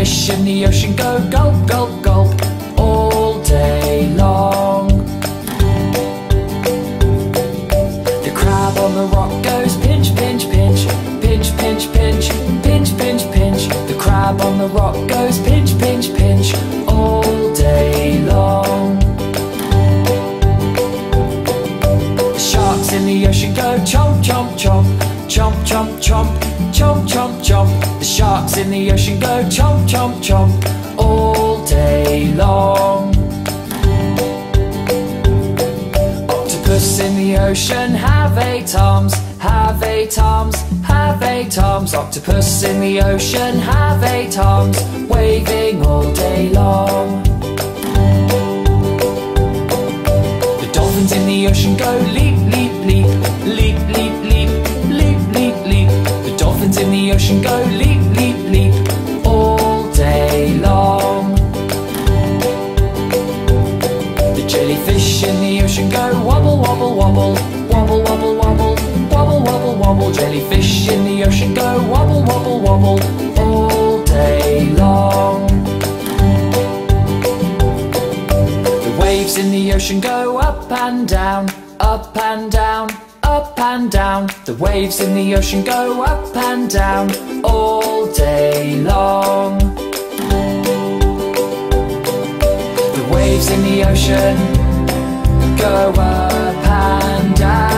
fish in the ocean go gulp, gulp, gulp all day long. The crab on the rock goes pinch, pinch, pinch, pinch, pinch, pinch, pinch, pinch, pinch. The crab on the rock goes pinch, pinch, pinch all day long. The sharks in the ocean go chomp, chomp, chomp, chomp, chomp, chomp, chomp, chomp, chomp. The sharks in the ocean go chomp, chomp, chomp all day long. Octopus in the ocean have 8 arms, have 8 arms, have 8 arms. Octopus in the ocean have 8 arms, waving all day long. The dolphins in the ocean go leap, leap, leap, leap, leap, leap, leap, leap, leap. The dolphins in the ocean go leap, leap, leap all day long. The jellyfish in the ocean go wobble, wobble, wobble, wobble, wobble, wobble, wobble, wobble, wobble. Jellyfish in the ocean go wobble, wobble, wobble all day long. The waves in the ocean go up and down, up and down, up and down. The waves in the ocean go up and down all day long. The waves in the ocean go up and down.